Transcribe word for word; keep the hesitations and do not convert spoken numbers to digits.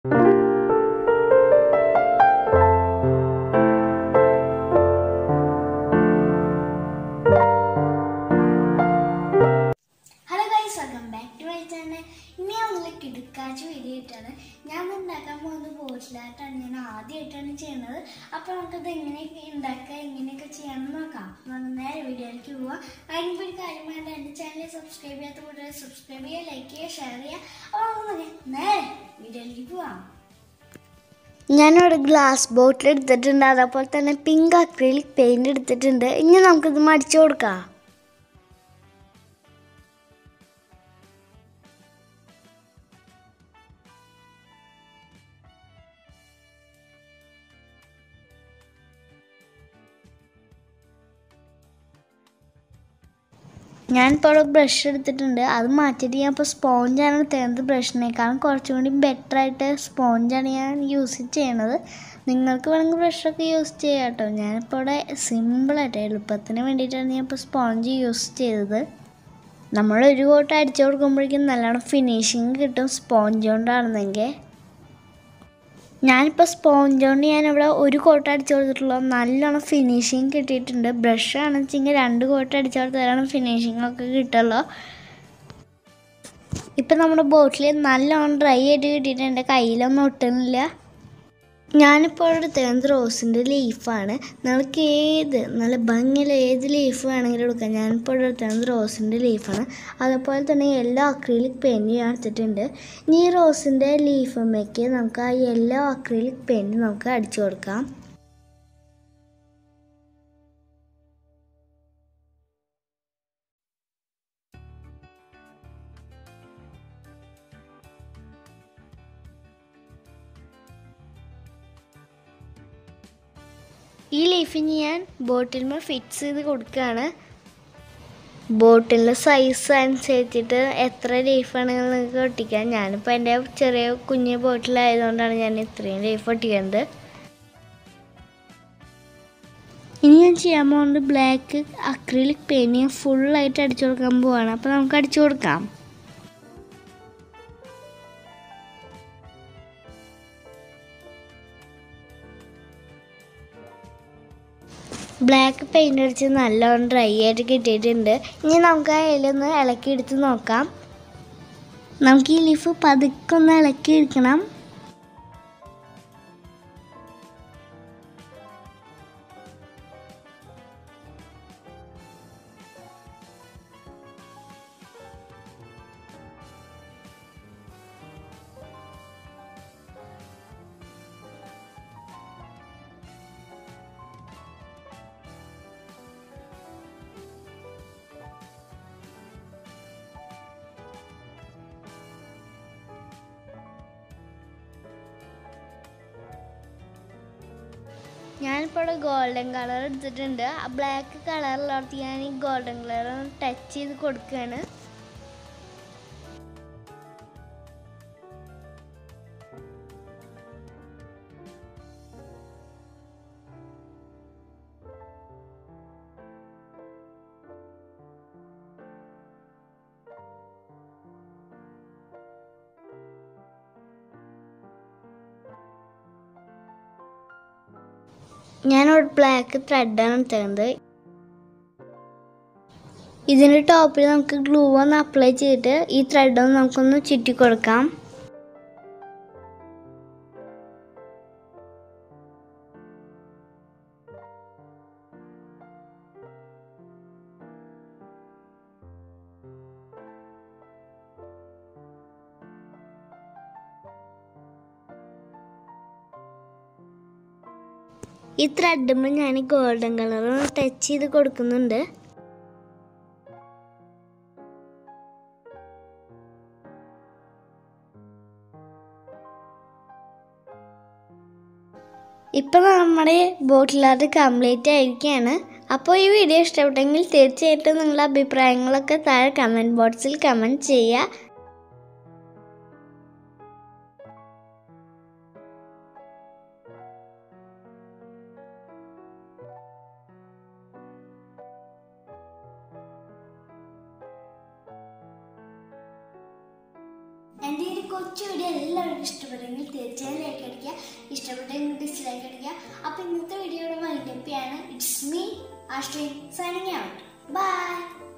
Hello guys, welcome back to my channel. ഇന്ന് നമ്മൾ കിടക്കാച്ച് video ഇട്ടാണ്. ഞാൻ ഉണ്ടാക്കാൻ പോകുന്ന ബോട്ടിലായിട്ടാണ് ഞാൻ ആദ്യമായിട്ടാണ് ചെയ്യുന്നത്. അപ്പോൾ നമുക്കത് എങ്ങനെയൊക്കെ ഉണ്ടാക്കുക എങ്ങനെയൊക്കെ ചെയ്യാമെന്ന് നോക്കാം. നമുക്ക് നേരെ വീഡിയോയിലേക്ക് പോവാം. അതിനൊരു കാര്യം വേണ്ട, എൻ്റെ ചാനൽ സബ്സ്ക്രൈബ് ചെയ്യാത്ത കൂടെ സബ്സ്ക്രൈബ് ചെയ്യുക, ലൈക്ക് ചെയ്യുക, ഷെയർ ചെയ്യുക. അപ്പോൾ നമുക്ക് നേരെ വീഡിയോയിലേക്ക് പോവാം. ഞാനൊരു ഗ്ലാസ് ബോട്ടിൽ എടുത്തിട്ടുണ്ട്, അതേപോലെ തന്നെ പിങ്ക് അക്രിലിക് പെയിന്റ് എടുത്തിട്ടുണ്ട്. ഇനി നമുക്കിത് മടിച്ചു കൊടുക്കാം. ഞാനിപ്പോൾ ബ്രഷ് എടുത്തിട്ടുണ്ട്, അത് മാറ്റിയിട്ട് ഞാൻ ഇപ്പോൾ സ്പോഞ്ചാണ് എടുത്തത്. ബ്രഷിനേക്കാളും കുറച്ചും കൂടി ബെറ്ററായിട്ട് സ്പോഞ്ചാണ് ഞാൻ യൂസ് ചെയ്യണത്. നിങ്ങൾക്ക് വേണമെങ്കിൽ ബ്രഷൊക്കെ യൂസ് ചെയ്യാം കേട്ടോ. ഞാനിപ്പോൾ ഇവിടെ സിമ്പിളായിട്ട് എളുപ്പത്തിന് വേണ്ടിയിട്ടാണ് ഞാൻ ഇപ്പോൾ സ്പോഞ്ച് യൂസ് ചെയ്തത്. നമ്മളൊരു കോട്ട് അടിച്ചു കൊടുക്കുമ്പോഴേക്കും നല്ലോണം ഫിനിഷിങ് കിട്ടും സ്പോഞ്ച് കൊണ്ടാണെന്നെങ്കിൽ. ഞാനിപ്പോൾ സ്പോഞ്ച് കൊണ്ട് ഞാനിവിടെ ഒരു കോട്ട് അടിച്ചു കൊടുത്തിട്ടുള്ളൂ, നല്ലോണം ഫിനിഷിങ് കിട്ടിയിട്ടുണ്ട്. ബ്രഷ് ആണെന്ന് വെച്ചെങ്കിൽ രണ്ട് കോട്ട് അടിച്ചു കൊടുത്താലാണ് ഫിനിഷിങ് ഒക്കെ കിട്ടുള്ളൂ. ഇപ്പം നമ്മുടെ ബോട്ടിൽ നല്ലോണം ഡ്രൈ ആയിട്ട് കിട്ടിയിട്ട് എൻ്റെ കയ്യിലൊന്നും ഒട്ടുന്നില്ല. ഞാനിപ്പോൾ എടുത്തത് റോസിൻ്റെ ലീഫാണ്. നിങ്ങൾക്ക് ഏത് നല്ല ഭംഗിയുള്ള ഏത് ലീഫ് വേണമെങ്കിലും എടുക്കാം. ഞാനിപ്പോൾ എടുത്തത് റോസിൻ്റെ ലീഫാണ്. അതുപോലെ തന്നെ യെല്ലോ അക്രിലിക് പെയിൻറ്റ് ഞാൻ എടുത്തിട്ടുണ്ട്. ഇനി ഈ റോസിൻ്റെ ലീഫുമ്മേക്ക് നമുക്ക് ആ യെല്ലോ അക്രിലിക് പെയിൻറ്റ് നമുക്ക് അടിച്ചു കൊടുക്കാം. ഈ ലീഫിന് ഞാൻ ബോട്ടിൽമേൽ ഫിക്സ് ചെയ്ത് കൊടുക്കുകയാണ്. ബോട്ടിലിൻ്റെ സൈസ് അനുസരിച്ചിട്ട് എത്ര ലീഫാണെങ്കിലും നിങ്ങൾക്ക് ഒട്ടിക്കാം. ഞാനിപ്പോൾ എൻ്റെ ചെറിയ കുഞ്ഞ് ബോട്ടിലായതുകൊണ്ടാണ് ഞാൻ ഇത്രയും ലീഫ് ഒട്ടിക്കുന്നത്. ഇനി ഞാൻ ചെയ്യാൻ പോകുന്നത് ബ്ലാക്ക് അക്രിലിക് പെയിൻറ്റ് ഫുള്ളായിട്ട് അടിച്ചു കൊടുക്കാൻ പോവാണ്. അപ്പോൾ നമുക്ക് അടിച്ചു കൊടുക്കാം. ബ്ലാക്ക് പെയിൻ്റ് അടിച്ച് നല്ലോണം ഡ്രൈ ആയിട്ട് കിട്ടിയിട്ടുണ്ട്. ഇനി നമുക്ക് ആ ഇലയൊന്ന് ഇളക്കി എടുത്ത് നോക്കാം. നമുക്ക് ഈ ലീഫ് പതുക്കെ ഒന്ന് ഇളക്കി എടുക്കണം. ഞാനിപ്പോൾ ഇവിടെ ഗോൾഡൻ കളർ എടുത്തിട്ടുണ്ട്. ആ ബ്ലാക്ക് കളറിലോട്ട് ഞാൻ ഈ ഗോൾഡൻ കളർ ടച്ച് ചെയ്ത് കൊടുക്കുകയാണ്. ഞാനൊരു ബ്ലാക്ക് ത്രെഡാണ് എടുത്തത്. ഇതിൻ്റെ ടോപ്പിൽ നമുക്ക് ഗ്ലൂ ഒന്ന് അപ്ലൈ ചെയ്തിട്ട് ഈ ത്രെഡൊന്ന് നമുക്കൊന്ന് ചുറ്റി കൊടുക്കാം. ഈ ത്രെഡുമ്പോൾ ഞാൻ ഗോൾഡൻ കളർ ടച്ച് ചെയ്ത് കൊടുക്കുന്നുണ്ട്. ഇപ്പം നമ്മുടെ ബോട്ടിലായിട്ട് കംപ്ലീറ്റ് ആയിരിക്കുകയാണ്. അപ്പോൾ ഈ വീഡിയോ ഇഷ്ടപ്പെട്ടെങ്കിൽ തീർച്ചയായിട്ടും നിങ്ങളുടെ അഭിപ്രായങ്ങളൊക്കെ താഴെ കമൻറ്റ് ബോക്സിൽ കമൻറ്റ് ചെയ്യുക. എൻ്റെ ഈ കൊച്ചു വീഡിയോ എല്ലാവർക്കും ഇഷ്ടപ്പെട്ടെങ്കിൽ തീർച്ചയായും ഇഷ്ടപ്പെട്ടെങ്കിൽ ഡിസ്ലൈക്ക് അടിക്കുക. അപ്പൊ ഇന്നത്തെ വീഡിയോയുടെ വൈൻഡപ്പ് ചെയ്യാണ്. It's me Ashreen signing out. By.